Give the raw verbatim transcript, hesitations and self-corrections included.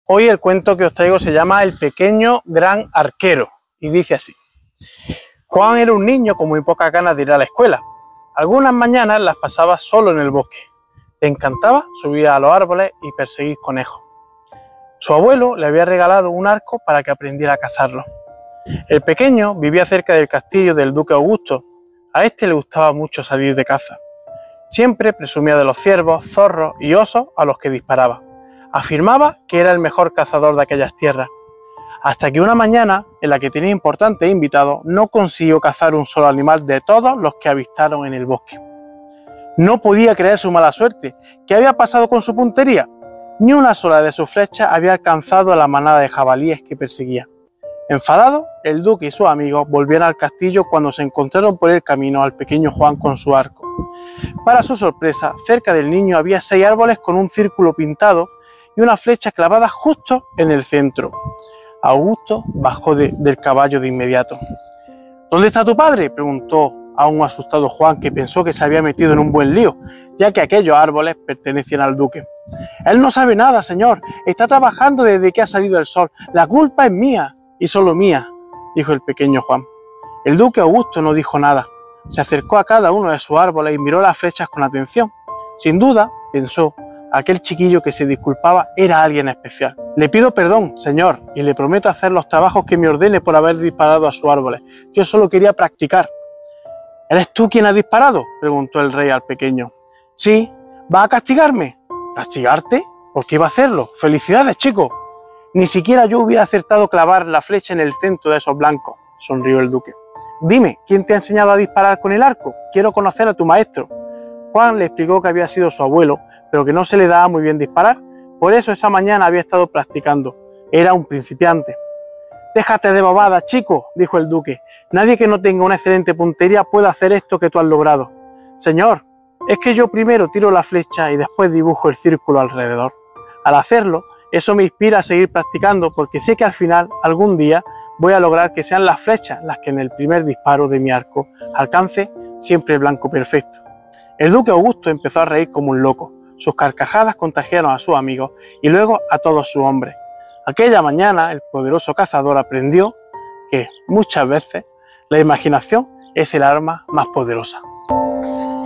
Hoy el cuento que os traigo se llama El pequeño gran arquero y dice así. Juan era un niño con muy pocas ganas de ir a la escuela. Algunas mañanas las pasaba solo en el bosque. Le encantaba subir a los árboles y perseguir conejos. Su abuelo le había regalado un arco para que aprendiera a cazarlo. El pequeño vivía cerca del castillo del duque Augusto. A este le gustaba mucho salir de caza. Siempre presumía de los ciervos, zorros y osos a los que disparaba. Afirmaba que era el mejor cazador de aquellas tierras, hasta que una mañana, en la que tenía importantes invitados, no consiguió cazar un solo animal de todos los que avistaron en el bosque. No podía creer su mala suerte. ¿Qué había pasado con su puntería? Ni una sola de sus flechas había alcanzado a la manada de jabalíes que perseguía. Enfadado, el duque y sus amigos volvieron al castillo cuando se encontraron por el camino al pequeño Juan con su arco. Para su sorpresa, cerca del niño había seis árboles con un círculo pintado y una flecha clavada justo en el centro. Augusto bajó de, del caballo de inmediato. ¿Dónde está tu padre?, preguntó a un asustado Juan, que pensó que se había metido en un buen lío, ya que aquellos árboles pertenecían al duque. Él no sabe nada, señor. Está trabajando desde que ha salido el sol. La culpa es mía, y solo mía, dijo el pequeño Juan. El duque Augusto no dijo nada. Se acercó a cada uno de sus árboles y miró las flechas con atención. Sin duda, pensó, aquel chiquillo que se disculpaba era alguien especial. Le pido perdón, señor, y le prometo hacer los trabajos que me ordene por haber disparado a sus árboles. Yo solo quería practicar. ¿Eres tú quien ha disparado?, preguntó el rey al pequeño. Sí. ¿Va a castigarme? ¿Castigarte? ¿Por qué iba a hacerlo? ¡Felicidades, chico! Ni siquiera yo hubiera acertado clavar la flecha en el centro de esos blancos, sonrió el duque. Dime, ¿quién te ha enseñado a disparar con el arco? Quiero conocer a tu maestro. Juan le explicó que había sido su abuelo, pero que no se le daba muy bien disparar, por eso esa mañana había estado practicando. Era un principiante. Déjate de bobadas, chico, dijo el duque. Nadie que no tenga una excelente puntería puede hacer esto que tú has logrado. Señor, es que yo primero tiro la flecha y después dibujo el círculo alrededor. Al hacerlo, eso me inspira a seguir practicando porque sé que al final, algún día, voy a lograr que sean las flechas las que en el primer disparo de mi arco alcance siempre el blanco perfecto. El duque Augusto empezó a reír como un loco. Sus carcajadas contagiaron a sus amigos y luego a todos sus hombres. Aquella mañana el poderoso cazador aprendió que muchas veces la imaginación es el arma más poderosa.